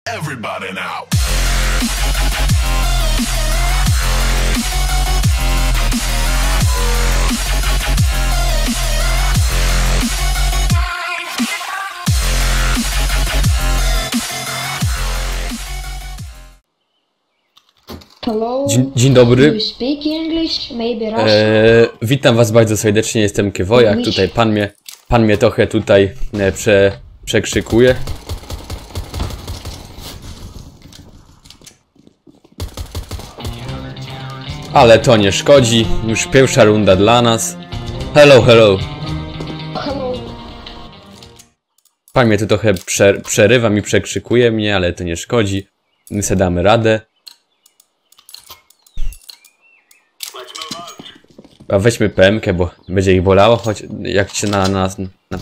Everybody now. Hello. Dzień dobry. Do you speak English? Maybe Russian? Witam was bardzo serdecznie, jestem Kiewojak. Tutaj pan mnie trochę tutaj przekrzykuje. Ale to nie szkodzi, już pierwsza runda dla nas. Hello, hello. Hello. Pan mnie tu trochę przerywa mi, przekrzykuje mnie, ale to nie szkodzi. My sobie damy radę. A weźmy PM-kę, bo będzie ich bolało, choć jak się na nas...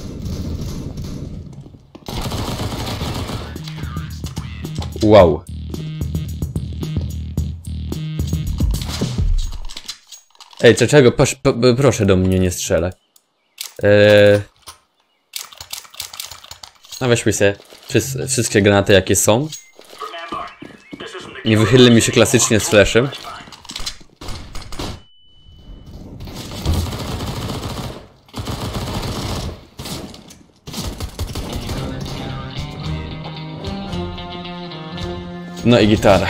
Wow. Ej, czego? Proszę do mnie nie strzelać. No weźmy sobie wszystkie granaty jakie są. Nie wychylmy mi się klasycznie z flashem. No i gitara.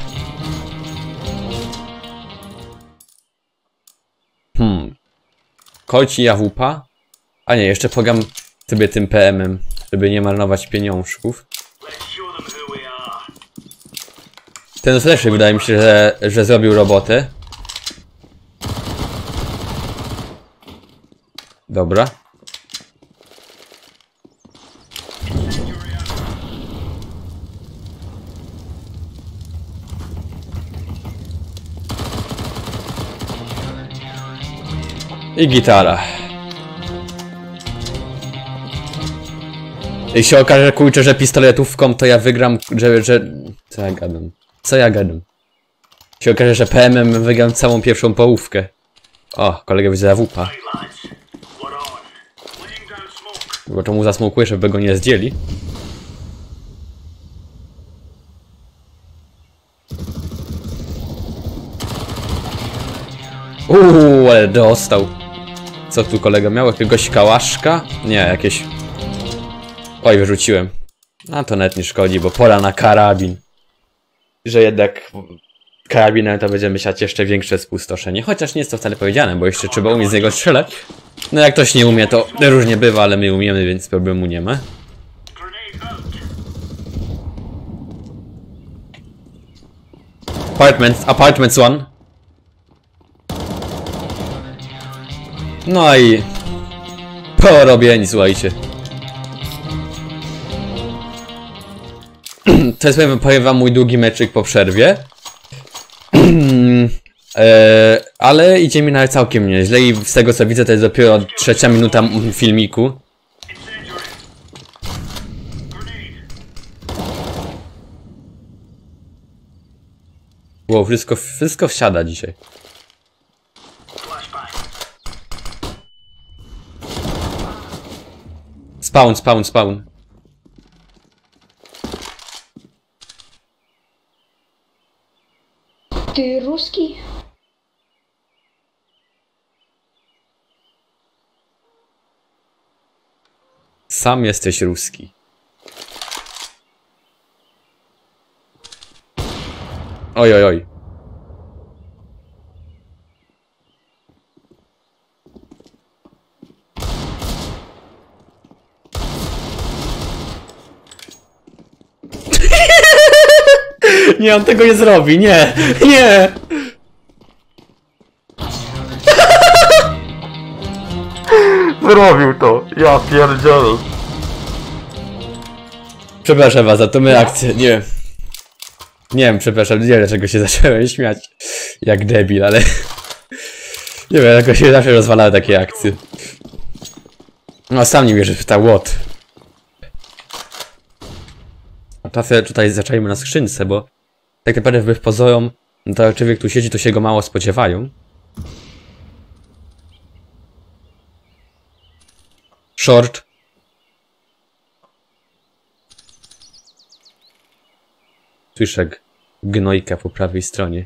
Kolci AWP? A nie, jeszcze pogam sobie tym PM-em, żeby nie marnować pieniążków. Ten flash wydaje mi się, że zrobił robotę. Dobra. I gitara. I się okaże, kurczę, że pistoletówką to ja wygram, Co ja gadam? Co ja gadam? Się okaże, że PM-em wygram całą pierwszą połówkę. O, kolega widzę AWP. Bo to mu zasmokuje, żeby go nie zdjęli. Ale dostał. Co tu kolega miał? Jakiegoś kałaszka? Nie, jakieś... Oj, wyrzuciłem. A to nawet nie szkodzi, bo pora na karabin. Że jednak karabinem to będziemy siać jeszcze większe spustoszenie. Chociaż nie jest to wcale powiedziane, bo jeszcze trzeba umieć z niego strzelać. No jak ktoś nie umie, to różnie bywa, ale my umiemy, więc problemu nie ma. Apartments one. No i... porobieni, słuchajcie. To jest, powiem wam, mój długi meczyk po przerwie. Ale idzie mi nawet całkiem nieźle i z tego co widzę to jest dopiero 3. minuta filmiku. Wow, wszystko wsiada dzisiaj. Spawn. Ty ruski? Sam jesteś ruski. Oj. Nie, on tego nie zrobi, nie! Zrobił to, ja pierdzielę. Przepraszam was za tą akcję, nie wiem, przepraszam, nie wiem dlaczego się zacząłem śmiać jak debil, ale nie wiem, jakoś się zawsze rozwalały takie akcje. No sam nie wierzę w ta what. A trafę tutaj zaczęliśmy na skrzynce, bo tak naprawdę wbrew pozorom, no to jak człowiek tu siedzi, to się go mało spodziewają. Short. Słyszę gnojka po prawej stronie.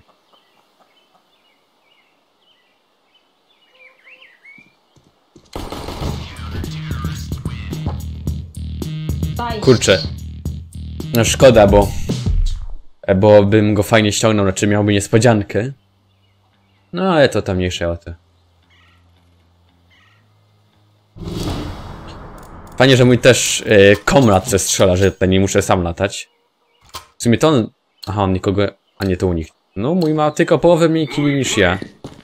Nice. Kurczę. No szkoda, bo bym go fajnie ściągnął, znaczy miałby niespodziankę. No ale to tam mniejsze o to. Fajnie, że mój też komrad ze strzela, że tutaj nie muszę sam latać. W sumie to on... Aha, on nikogo... A nie, to u nich. No, mój ma tylko połowę mniej kili niż ja.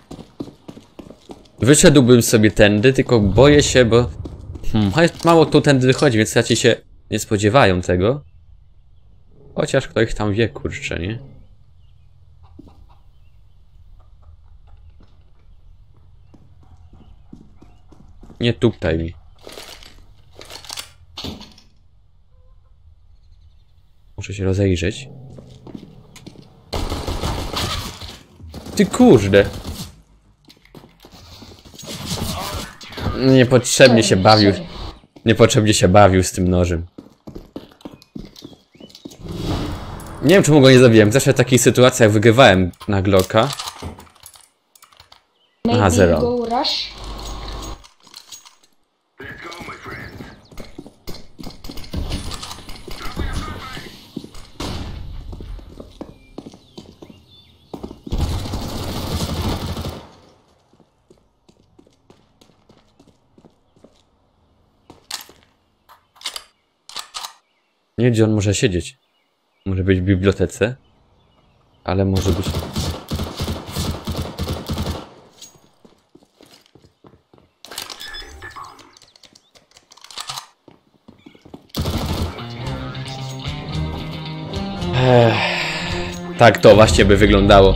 Wyszedłbym sobie tędy, tylko boję się, bo... mało tu tędy wychodzi, więc raczej się nie spodziewają tego. Chociaż ktoś tam wie, kurczę, nie? Nie tuptaj mi. Muszę się rozejrzeć. Ty kurde. Niepotrzebnie się bawił. Niepotrzebnie się bawił z tym nożem. Nie wiem, czemu go nie zabiłem. Zawsze w takich sytuacjach wygrywałem na Glocka. Aha, 0. Go rush. Nie wiem, gdzie on może siedzieć. Może być w bibliotece. Ale może być... Tak to właśnie by wyglądało.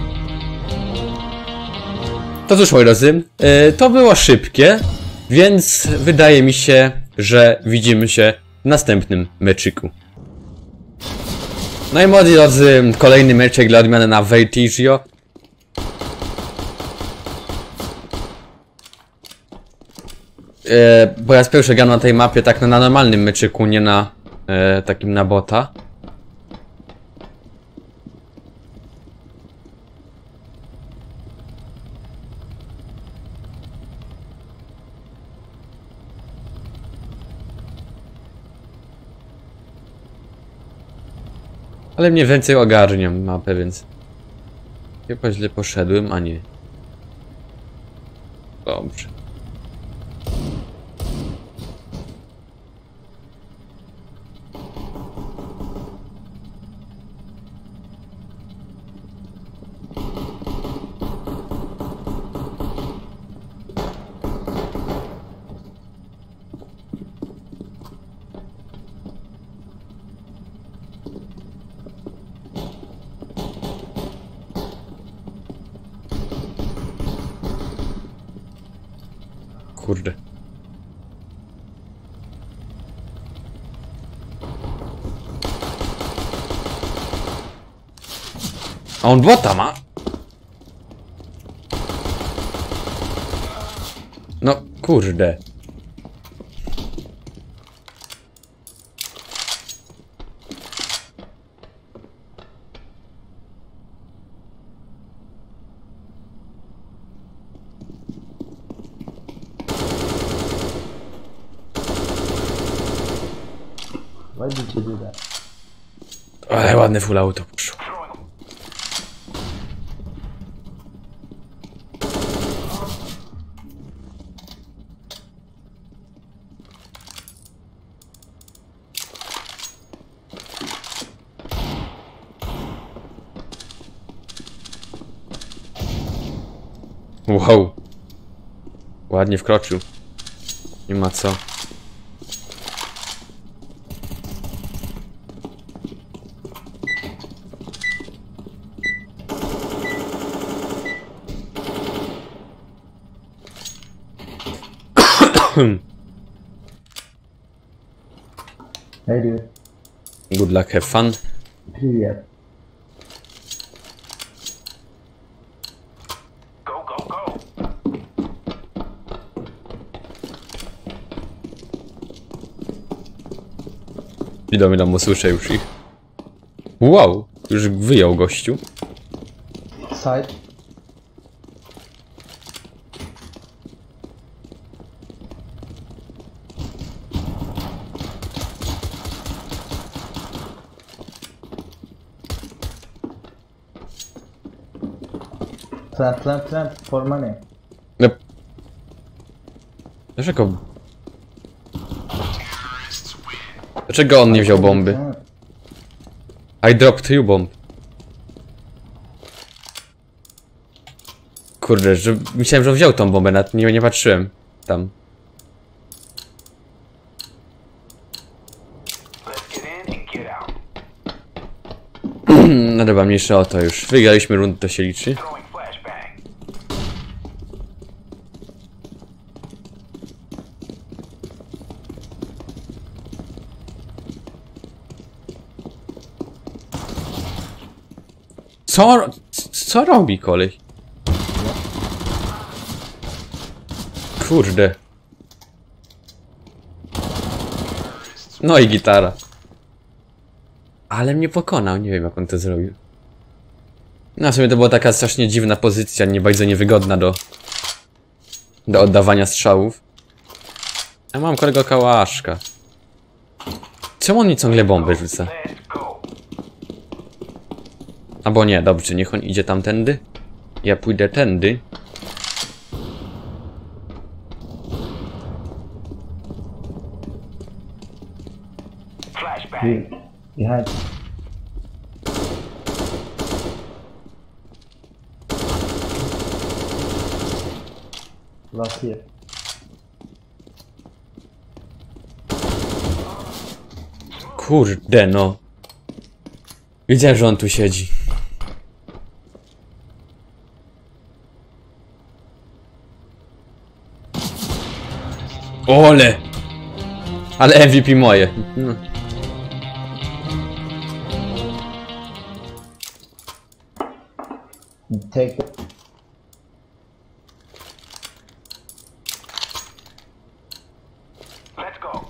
To cóż, moi drodzy, to było szybkie, więc wydaje mi się, że widzimy się w następnym meczyku. No i moi drodzy, kolejny meczek dla odmiany na Vertigio. Po raz pierwszy gram na tej mapie tak na normalnym meczyku, nie na takim na bota. Ale mniej więcej ogarniam mapę, więc... Chyba źle poszedłem, a nie. Dobrze. Kurde. A on bota ma? No, kurde. Why did you do that? Ale ładne full auto poszło. Wow. Ładnie wkroczył. Nie ma co. Hey dude. Good luck, have fun. Привет. Wiadomo, usłyszę już ich. Wow, już wyjął gościu. Side. Plant for money. No. Dlaczego? Dlaczego on nie wziął bomby? I dropped you bomb. Kurde, że myślałem, że on wziął tą bombę, nawet nie patrzyłem tam. No dobra, mniejsza o to już. Wygraliśmy rundę, to się liczy. Co robi kolej? Kurde. No i gitara. Ale mnie pokonał, nie wiem jak on to zrobił. No w sumie to była taka strasznie dziwna pozycja, nie bardzo niewygodna do oddawania strzałów. Ja mam kolego kałaszka. Czemu on mi ciągle bomby rzuca? Albo nie, dobrze, niech on idzie tamtędy. Ja pójdę tędy. Behind. Last here. Kurde no. Wiedziałem, że on tu siedzi. Ole! Ale MVP moje. No. Take it. Let's go.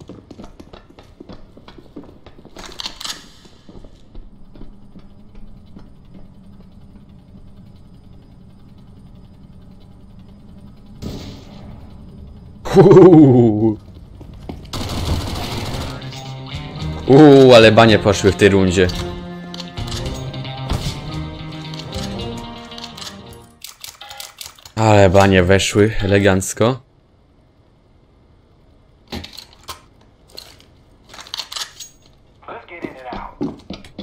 Ale banie poszły w tej rundzie. Ale banie weszły elegancko. Let's get in and out.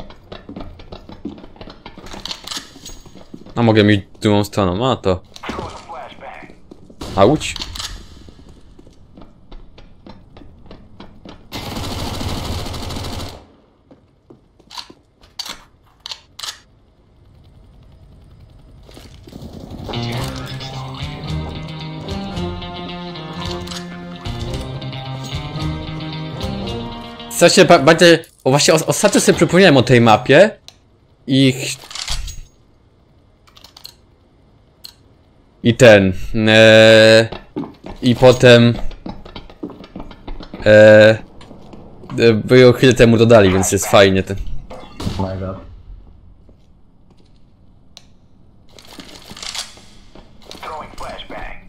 A mogę mieć drugą stroną, a to. Throw a flashbang. Auć. Słuchajcie, będzie... O właśnie, ostatnio sobie przypomniałem o tej mapie. I ten... I potem... By ją chwilę temu dodali, więc jest fajnie ten. My god. Throwing flashbang.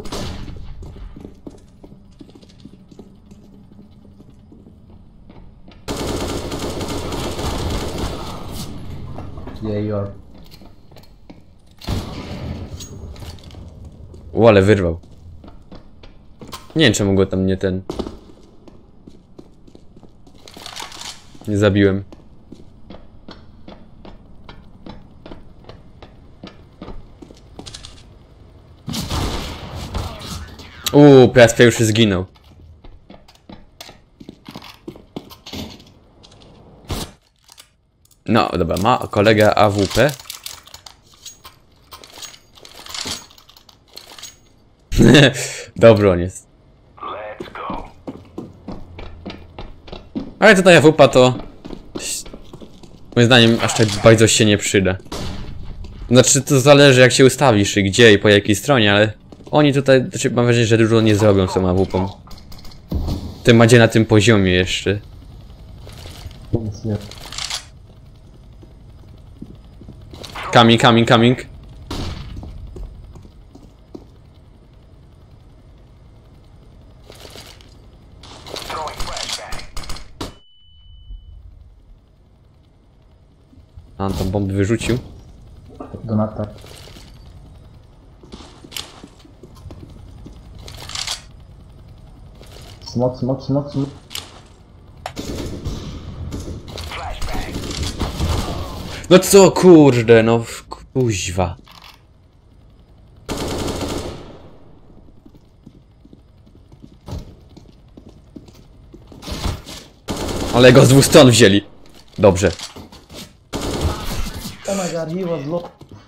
Yeah, you are. O, ale wyrwał. Nie wiem, czemu go tam nie ten... Nie zabiłem. Piast już zginął. No, dobra, ma kolega AWP. Dobry on jest. Let's go. Ale tutaj AWP to... Moim zdaniem aż tak bardzo się nie przyda. Znaczy to zależy jak się ustawisz i gdzie i po jakiej stronie, ale... Oni tutaj, znaczy mam wrażenie, że dużo nie zrobią z tą AWP-ą. Tym bardziej na tym poziomie jeszcze. Nic nie. Coming. Throwing flashbang. A on tam bomby wyrzucił. Donata. Smok. Flashbang. No co kurde, no kuźwa. Ale go z dwóch stron wzięli. Dobrze. Oh my god, he was low.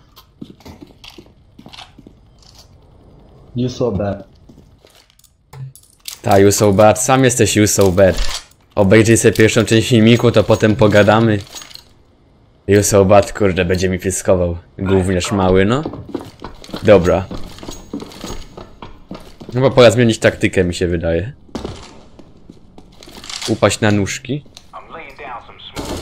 You so bad. Ta, you so bad. Sam jesteś you so bad. Obejrzyj sobie pierwszą część filmiku, to potem pogadamy. You so bad, kurde, będzie mi pyskował. Gówniarz mały, no. Dobra. Chyba pora zmienić taktykę, mi się wydaje. Upaść na nóżki. I'm laying down some smoke.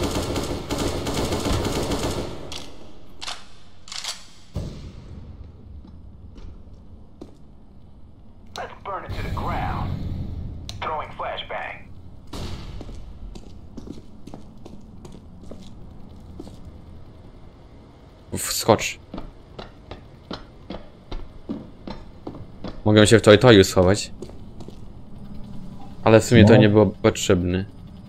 Let's burn it to the ground. Throwing flashbang. Wskocz. Mogę się w toju schować. Ale w sumie to No. nie było potrzebne.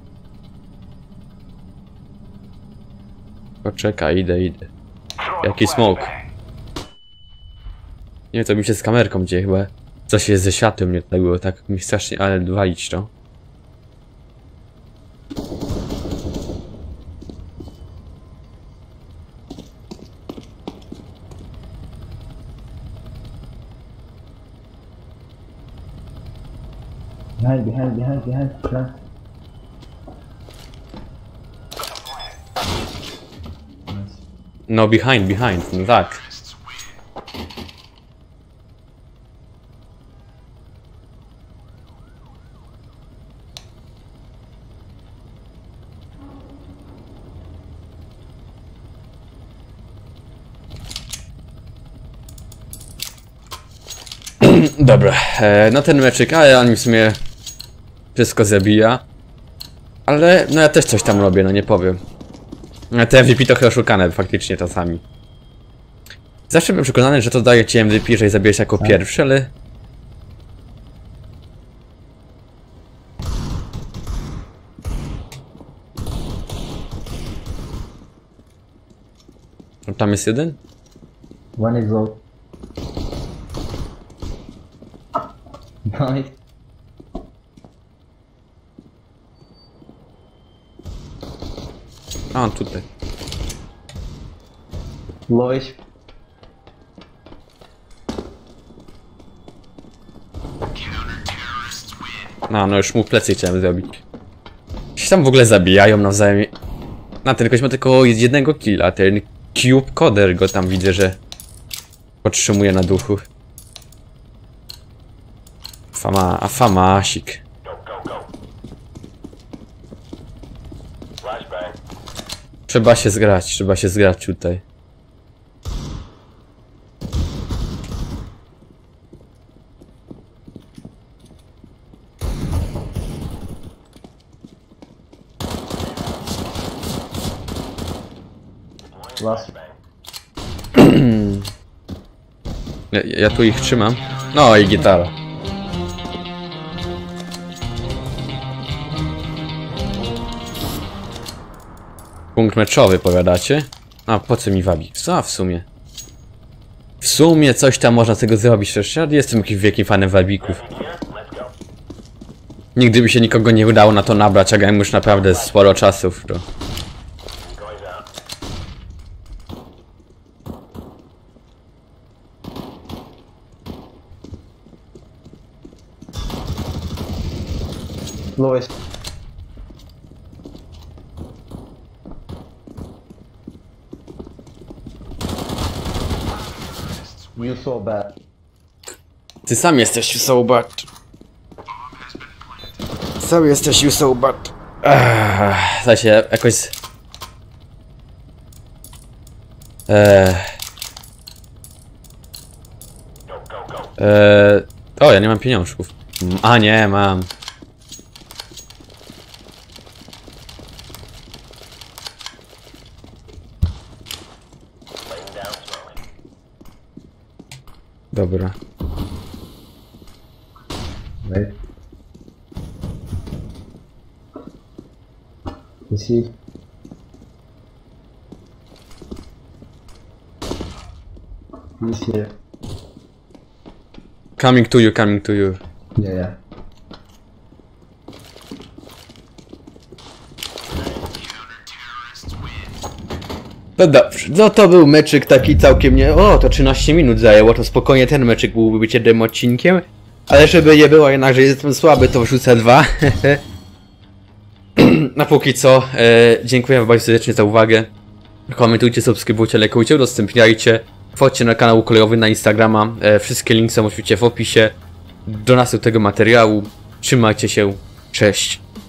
Poczekaj, idę. Throwing Jaki smoke? flashbang. Nie wiem, to mi się z kamerką dzieje chyba. Coś jest ze światłem, nie tak było, tak mi strasznie, ale walić to. Behind. Plant. Nice. No behind, no tak. Dobra, no ten meczyk, ale on mi w sumie wszystko zabija. Ale no ja też coś tam robię, no nie powiem. Te MVP trochę oszukane faktycznie czasami. Zawsze byłem przekonany, że to daje ci MVP, jeżeli zabijesz jako pierwszy, ale... No, tam jest jeden? One is low. Nice. A, on tutaj. Lowish. No już mu plecy chciałem zrobić. Się tam w ogóle zabijają nawzajem. Na ten ktoś ma tylko jednego killa, ten Cube Coder go tam widzę, że podtrzymuje na duchu. Famasik. Go. Flashbang. Trzeba się zgrać tutaj. Last. Ja tu ich trzymam. No i gitara. Punkt meczowy, powiadacie? A po co mi wabi? Co w sumie? W sumie coś tam można z tego zrobić, przecież ja jestem jakimś wielkim fanem wabików. Nigdy by się nikogo nie udało na to nabrać, a grałem już naprawdę sporo czasów, to... Lowest. You so bad. Ty sam jesteś you so bad. Sam jesteś you so bad. Zaś jakoś... O, ja nie mam pieniążków. A nie, mam. Dobra. Wait. You see? He's here. Coming to you, coming to you. Yeah, yeah. No dobrze, no to był meczyk taki całkiem nie... O, to 13 minut zajęło, to spokojnie ten meczyk byłby być jednym odcinkiem. Ale żeby nie było jednak, że jestem słaby, to wrzucę 2. Na póki co, dziękuję wam bardzo serdecznie za uwagę. Komentujcie, subskrybujcie, lajkujcie, udostępniajcie. Wchodźcie na kanał kolejowy na Instagrama. Wszystkie linki są oczywiście w opisie do następnego materiału. Trzymajcie się, cześć.